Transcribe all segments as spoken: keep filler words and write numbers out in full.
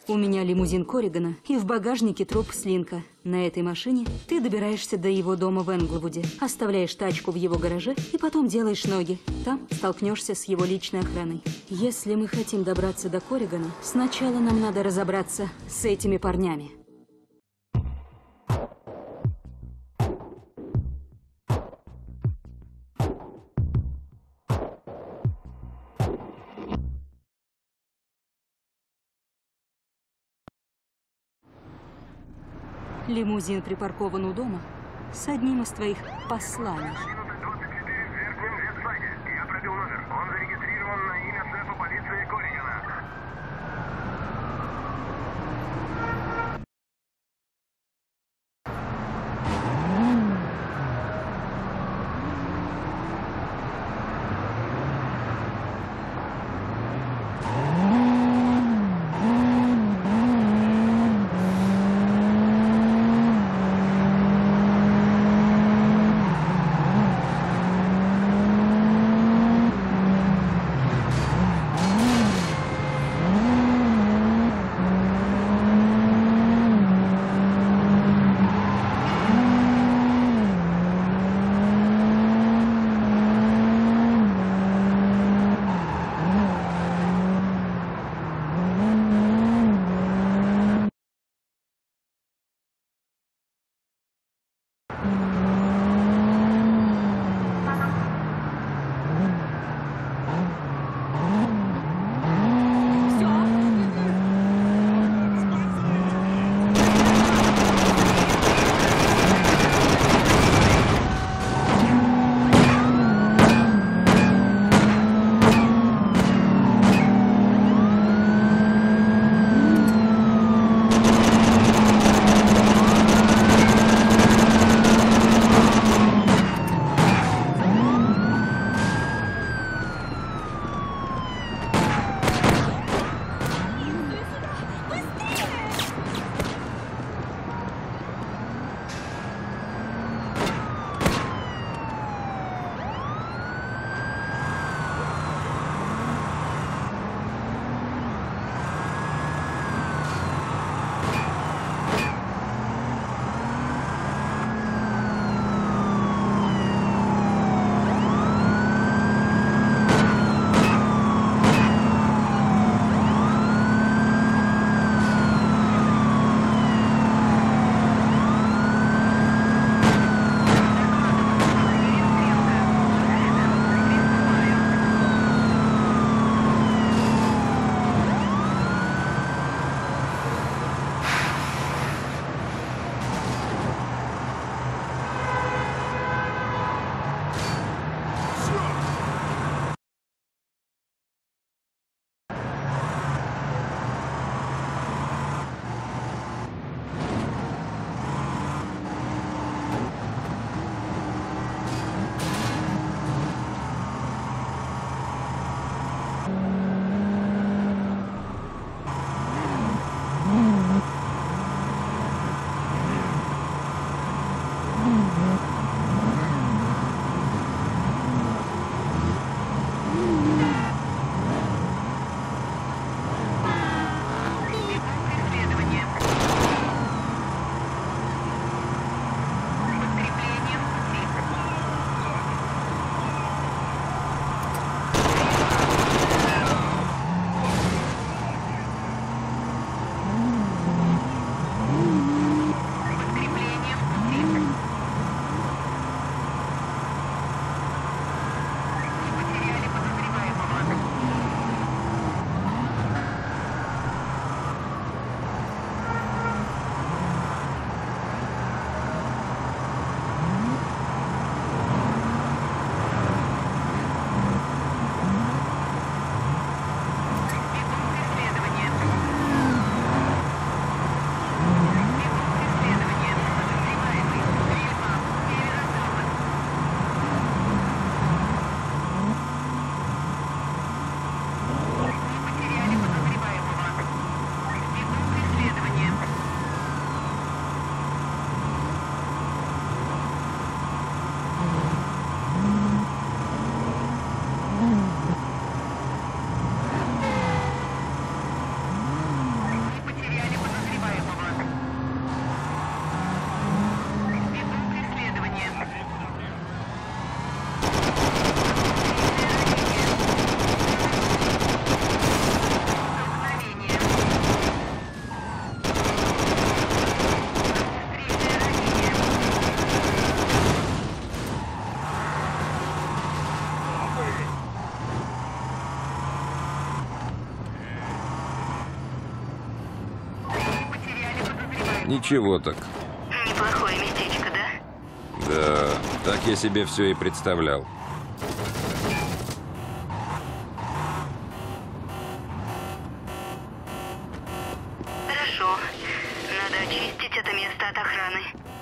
У меня лимузин Корригана, и в багажнике труп Слинка. На этой машине ты добираешься до его дома в Энглвуде, оставляешь тачку в его гараже и потом делаешь ноги. Там столкнешься с его личной охраной. Если мы хотим добраться до Корригана, сначала нам надо разобраться с этими парнями. Лимузин припаркован у дома с одним из твоих посланий. Я пробил номер. Он зарегистрирован на имя шефа полиции Корригана. Ничего так. Неплохое местечко, да? Да, так я себе все и представлял. Хорошо. Надо очистить это место от охраны.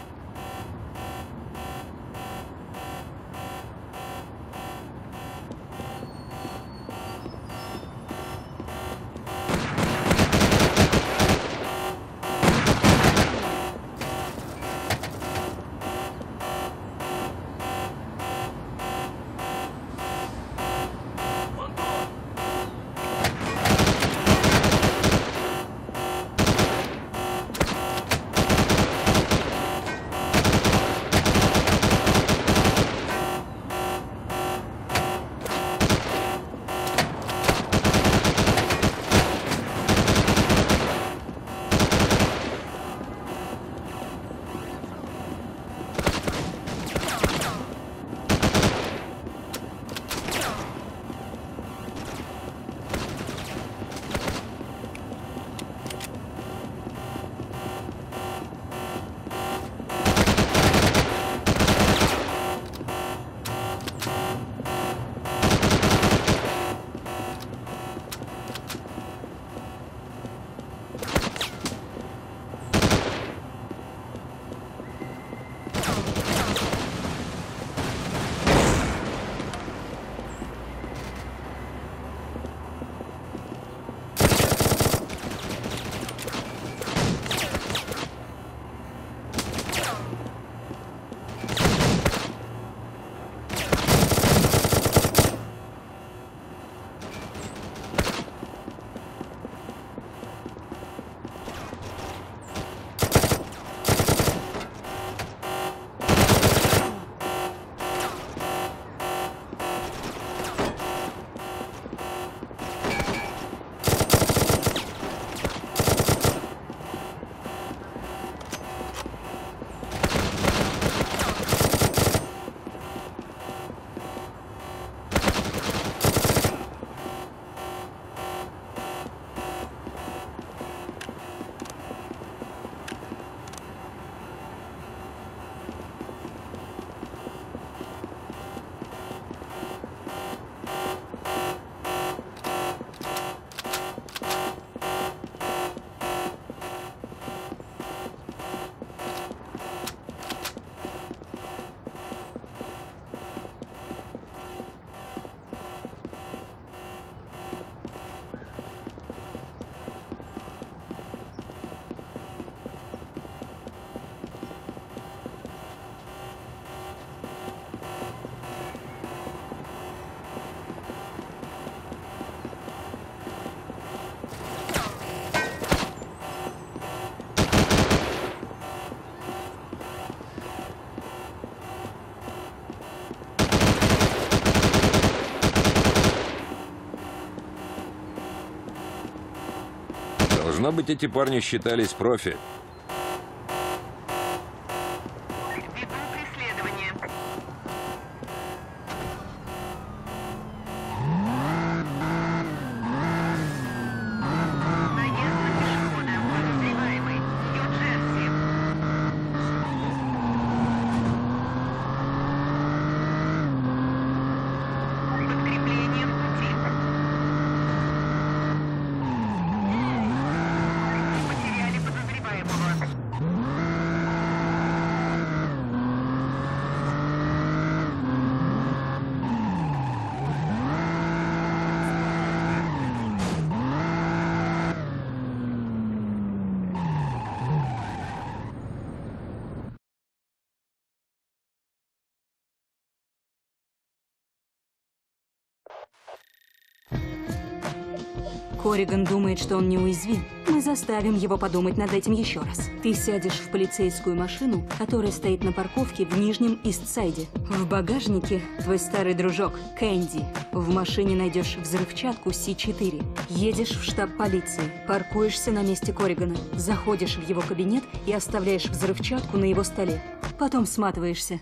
Должно быть, эти парни считались профи. Веду преследование. Наезд на пешехода. Подозреваемый. Нью-Джерси. Подкрепление в пути. Потеряли подозреваемого. Корриган думает, что он неуязвим. Мы заставим его подумать над этим еще раз. Ты сядешь в полицейскую машину, которая стоит на парковке в Нижнем Истсайде. В багажнике твой старый дружок Кэнди. В машине найдешь взрывчатку Си четыре. Едешь в штаб полиции, паркуешься на месте Корригана, заходишь в его кабинет и оставляешь взрывчатку на его столе. Потом сматываешься.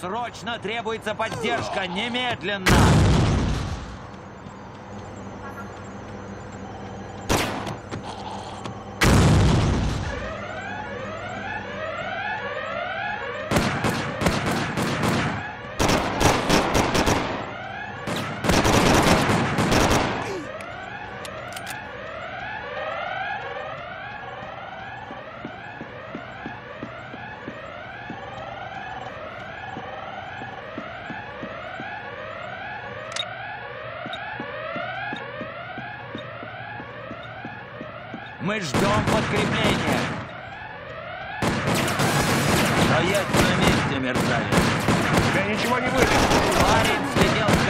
Срочно требуется поддержка, немедленно! Мы ждем подкрепления. Стоять на месте, мерзавец. У тебя ничего не выйдет. Парень слетел